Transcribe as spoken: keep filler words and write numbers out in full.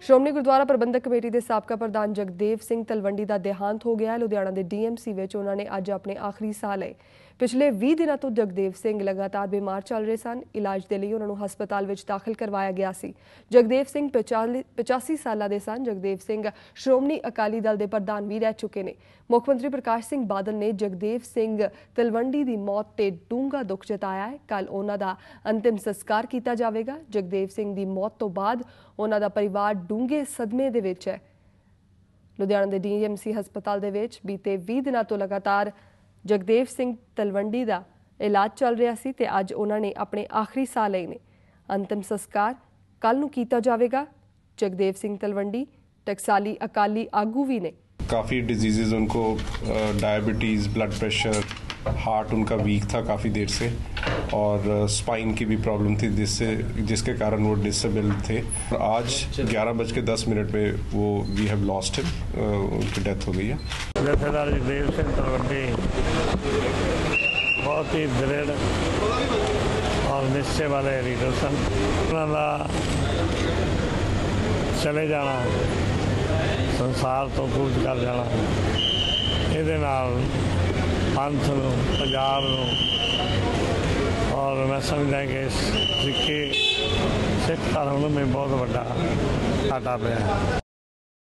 ਸ਼੍ਰੋਮਣੀ ਗੁਰਦੁਆਰਾ ਪ੍ਰਬੰਧਕ committee ਦੇ ਸਾਬਕਾ ਪ੍ਰਧਾਨ ਜਗਦੇਵ ਸਿੰਘ ਤਲਵੰਡੀ ਦਾ ਦੇਹਾਂਤ ਹੋ ਗਿਆ। ਲੁਧਿਆਣਾ ਦੇ ਡੀਐਮਸੀ ਵਿੱਚ ਉਹਨਾਂ ਨੇ ਅੱਜ ਆਪਣੇ ਆਖਰੀ ਸਾਹ ਲਏ। ਪਿਛਲੇ ਵੀਹ ਦਿਨਾਂ ਤੋਂ ਜਗਦੇਵ ਸਿੰਘ ਲਗਾਤਾਰ ਬਿਮਾਰ ਚੱਲ ਰਹੇ ਸਨ। ਇਲਾਜ ਦੇ ਲਈ ਉਹਨਾਂ ਨੂੰ ਹਸਪਤਾਲ ਵਿੱਚ ਦਾਖਲ ਕਰਵਾਇਆ ਗਿਆ ਸੀ। ਜਗਦੇਵ ਸਿੰਘ ਪਚਾਸੀ ਸਾਲਾਂ ਦੇ ਸਨ। ਜਗਦੇਵ ਸਿੰਘ ਸ਼੍ਰੋਮਣੀ ਅਕਾਲੀ ਦਲ ਦੇ ਪ੍ਰਧਾਨ ਵੀ ਰਹਿ ਚੁੱਕੇ ਨੇ। ਮੁੱਖ ਮੰਤਰੀ ਪ੍ਰਕਾਸ਼ ਸਿੰਘ ਬਾਦਲ ਨੇ ਜਗਦੇਵ ਸਿੰਘ ਤਲਵੰਡੀ ਦੀ ਮੌਤ ਤੇ ਡੂੰਘਾ ਦੁੱਖ ਜਤਾਇਆ ਹੈ। ਕੱਲ ਉਹਨਾਂ ਦਾ ਅੰਤਿਮ ਸੰਸਕਾਰ ਕੀਤਾ ਜਾਵੇਗਾ। ਜਗਦੇਵ ਸਿੰਘ ਦੀ ਮੌਤ ਤੋਂ ਬਾਅਦ ਉਹਨਾਂ ਦਾ ਪਰਿਵਾਰ ਡੂੰਘੇ ਸਦਮੇ ਦੇ ਵਿੱਚ ਹੈ। ਲੁਧਿਆਣਾ ਦੇ ਡੀਐਮਸੀ ਹਸਪਤਾਲ ਦੇ ਵਿੱਚ ਬੀਤੇ ਵੀਹ ਦਿਨਾਂ ਤੋਂ ਲਗਾਤਾਰ ਜਗਦੇਵ ਸਿੰਘ ਤਲਵੰਡੀ ਦਾ ਇਲਾਜ ਚੱਲ ਰਿਹਾ ਸੀ ਤੇ ਅੱਜ ਉਹਨਾਂ ਨੇ ਆਪਣੇ ਆਖਰੀ ਸਾਹ ਲਏ ਨੇ। ਅੰਤਿਮ ਸੰਸਕਾਰ ਕੱਲ ਨੂੰ ਕੀਤਾ ਜਾਵੇਗਾ। जगदेव सिंह तलवंडी टकसाली अकाली आगू भी ने। काफ़ी डिजीज़ उनको, डायबिटीज़, ब्लड प्रेशर, हार्ट उनका वीक था काफ़ी देर से और स्पाइन की भी प्रॉब्लम थी जिससे जिसके कारण वो डिसेबल थे। आज ग्यारह बज के दस मिनट पे वो वी हैव लॉस्ट हिम, उनकी डेथ हो गई है। जथेदार जगदेव सिंह तलवंडी बहुत ही दृढ़ और निश्चय वाले लीडर सन। उन्होंने चले जाना, संसार तो कूच कर जाना, ये पंथ नूं, पंजाब नूं और मैं समझदा कि सिक्खे सिख धर्म में बहुत बड़ा घाटा पिया।